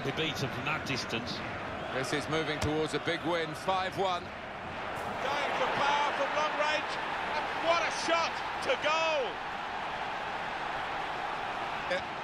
be beaten from that distance. This is moving towards a big win, 5-1. Going for power from long range, and what a shot to goal!